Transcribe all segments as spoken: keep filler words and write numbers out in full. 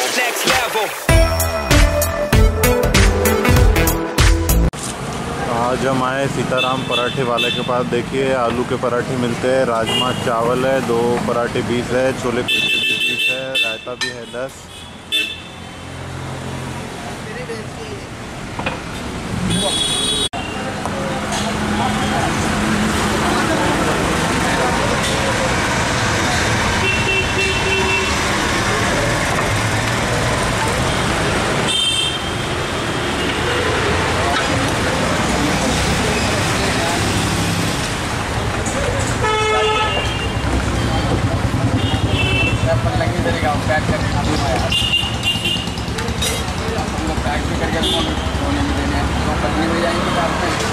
next level. आज हम आए सीताराम पराठे वाले के पास। देखिए आलू के पराठे मिलते हैं, राजमा चावल है, दो पराठे बीस है, छोले कुलचे भी बीस है, रायता भी है दस। पैक करके हम लोग पैक भी करके होने में देने तो पत्नी मिल जाएंगी बात में।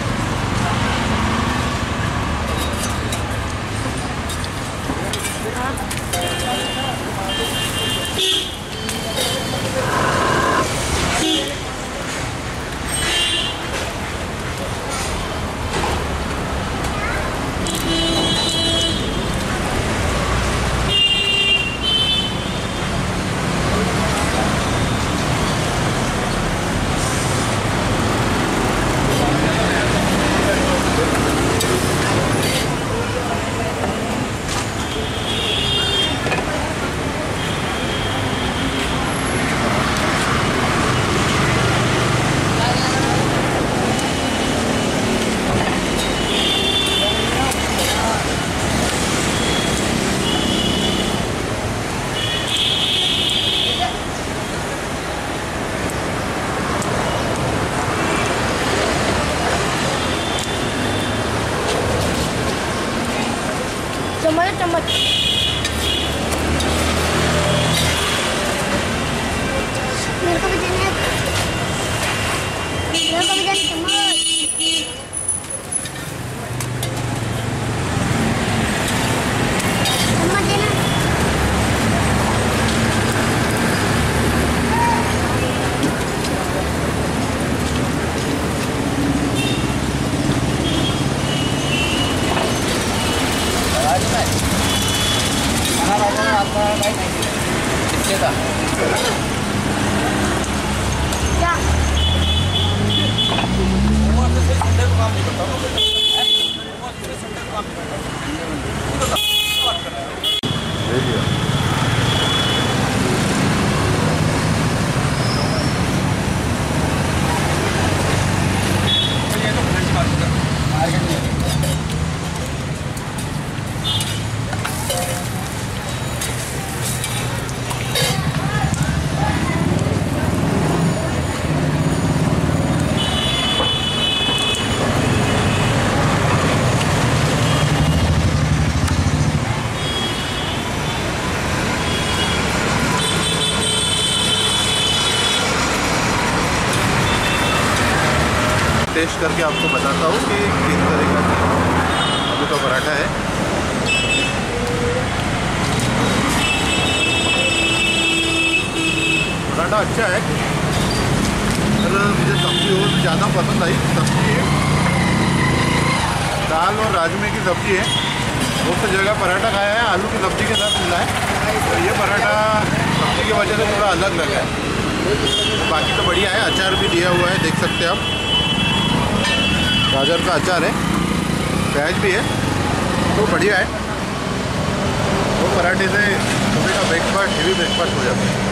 चम्मच चम्मच मेरे को भी देना है, मेरे को भी देना चम्मच। चम्मच देना। क्या टेस्ट करके आपको बताता हूँ कि किस तरह का आलू का पराठा है। पराठा अच्छा है, पर मुझे सब्जी और ज़्यादा पसंद आई। सब्जी दाल और राजमे की सब्जी है, बहुत सी जगह पराठा खाया है आलू की सब्जी के साथ मिला है, तो ये पराठा सब्जी की वजह से थोड़ा अलग लगा है। बाकी तो बढ़िया है, अचार भी दिया हुआ है, देख सकते हैं आप, गाजर का अचार है, प्याज भी है, तो बढ़िया है। वो पराठे से सुबह का ब्रेकफास्ट हेवी ब्रेकफास्ट हो जाता है।